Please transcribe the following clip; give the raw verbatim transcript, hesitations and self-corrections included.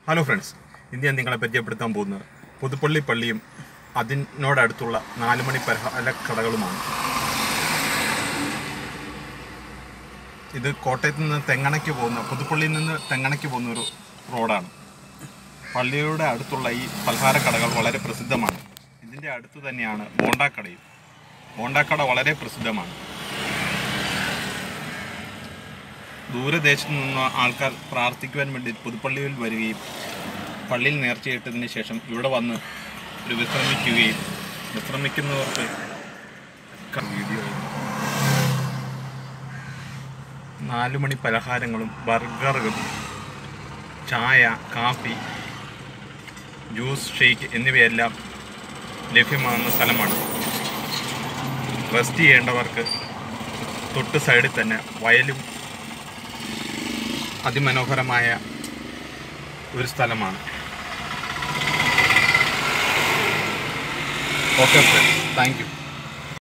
Hello friends, ഇന്ന് ഞാൻ നിങ്ങളെ പരിചയപ്പെടുത്താൻ പോകുന്നത് പുതുപ്പള്ളി പള്ളിയും അതിനോടടുത്തുള്ള നാലുമണി പലഹാര കടകളുമാണ്. ഇത് കോട്ടയത്ത് നിന്ന് തെങ്ങണയ്ക്ക് പോകുന്ന പുതുപ്പള്ളിയിൽ നിന്ന് തെങ്ങണയ്ക്ക് പോകുന്ന ഒരു റോഡാണ്. പള്ളിയുടെ അടുത്തുള്ള ഈ പലഹാര കടകൾ വളരെ പ്രസിദ്ധമാണ്. ഇതിൻ്റെ അടുത്ത് തന്നെയാണ് ബോണ്ടാക്കടയും. ബോണ്ടാക്കട വളരെ പ്രസിദ്ധമാണ്. ദൂരദേശത്തു നിന്ന് ആൾക്കാർ പ്രാർത്ഥിക്കുവാൻ വേണ്ടി പുതുപ്പള്ളിയിൽ വരികയും പള്ളിയിൽ നേർച്ചയിട്ടതിന് ശേഷം ഇവിടെ വന്ന് ഒരു വിശ്രമിക്കുകയും വിശ്രമിക്കുന്നവർക്ക് വീഡിയോ നാലുമണി പലഹാരങ്ങളും ബർഗറുകളും ചായ, കാപ്പി, ജ്യൂസ്, ഷേക്ക് എന്നിവയെല്ലാം ലഭ്യമാകുന്ന സ്ഥലമാണ്. റെസ്റ്റ് ചെയ്യേണ്ടവർക്ക് തൊട്ട് സൈഡിൽ തന്നെ വയലും അതിമനോഹരമായ ഒരു സ്ഥലമാണ്. Okay friends, thank U.